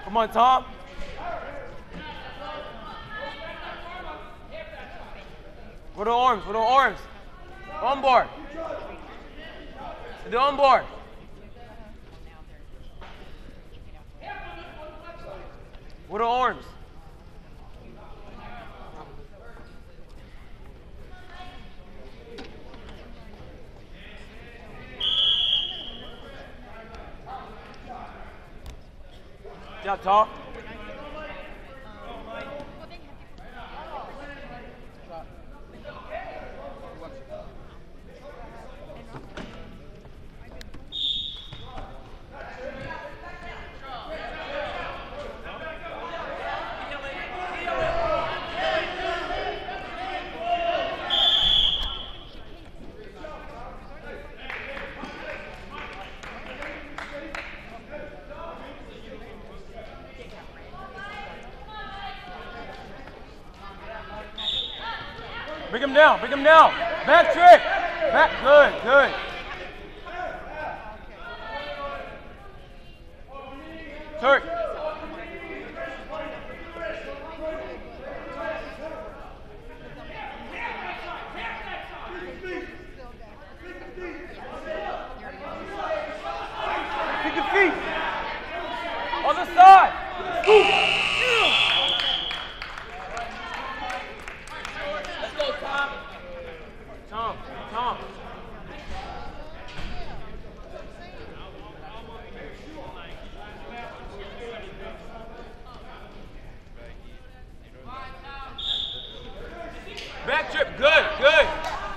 Come on, Tom. With the arms, with the arms. On board. The on board. With the arms. Good job, Tom. Bring him down, bring him down. Back trick. Back, good, good. Turk. Kick your feet. On the side. Scoop. Tom. Back trip, good, good.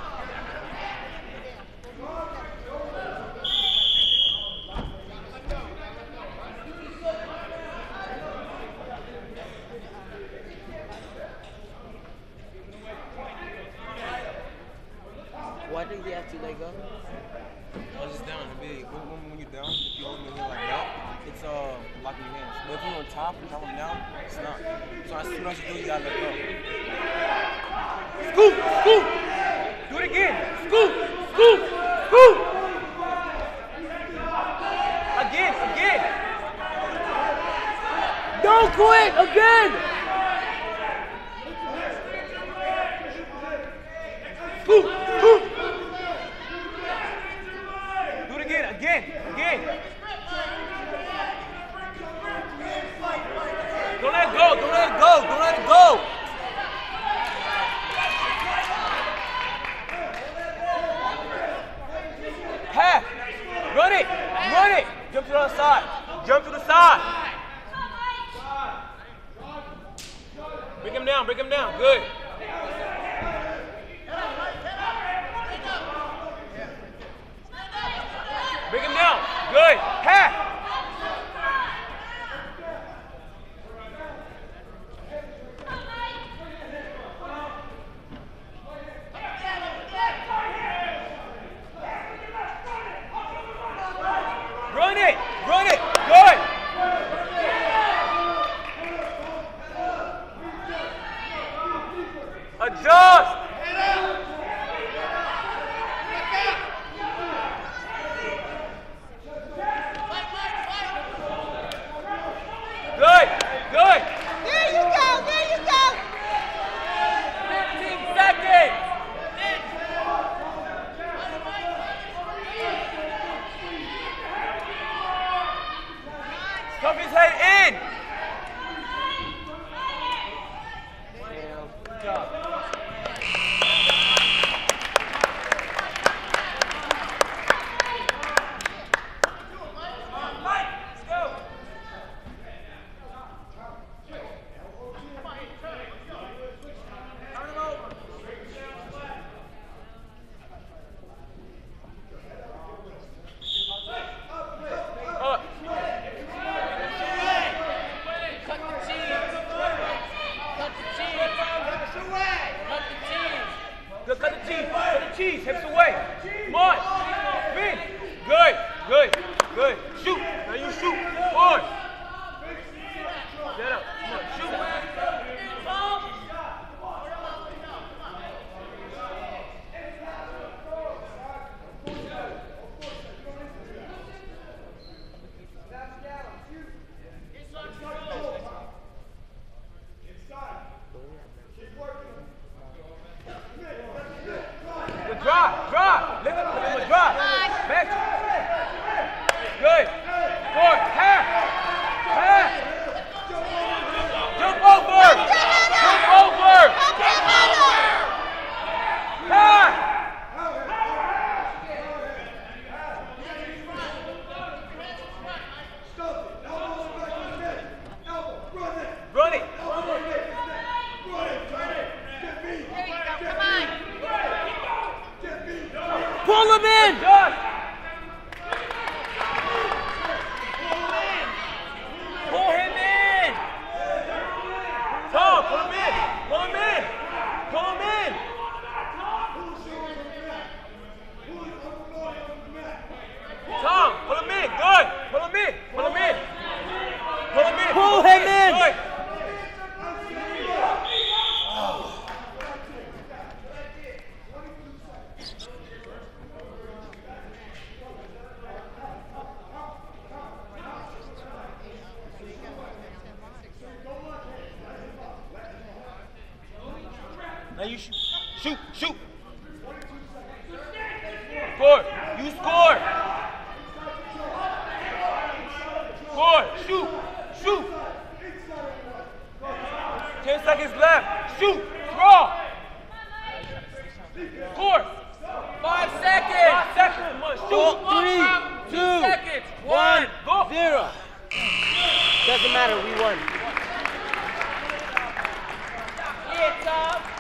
Why did he have to let go? I was just down. When you're down, if you hold your hand like that, it's locking your hands. But if you're on top and drop them down, it's not. So as soon as you do, you gotta let go. Scoop, scoop. Do it again. Scoop, scoop, scoop. Again. Don't quit, again. Scoop, scoop. Do it again. Don't let it go. Half. Run it. Jump to the other side. Jump to the side. Bring him down. Good. Bring him down. Good. Half. Run it. Good. Adjust. Good. There you go. 15 seconds. Stuff his head in. Good job. Cut the cheese. Hips away. Come on. Spin. Good. Shoot. Now you shoot. On. Get up. Come on. Shoot. Good. Good. Half. Half. Jump over. Jump over. Half. Run it. Pull him in! Josh. Pull him in. Tom, pull him in. Pull him in. Pull him in. Tom, pull him in. Good. Pull him in. Pull him in. Pull him in. Pull him in. Good. Now you shoot. Shoot. Shoot. Score. You score. Score. Shoot. Shoot. 10 seconds left. Shoot. Throw. Score. 5 seconds! 5 seconds. Come on. Shoot. 3, 2, seconds. 1, Go. 0. Doesn't matter, we won. Yeah, Tom.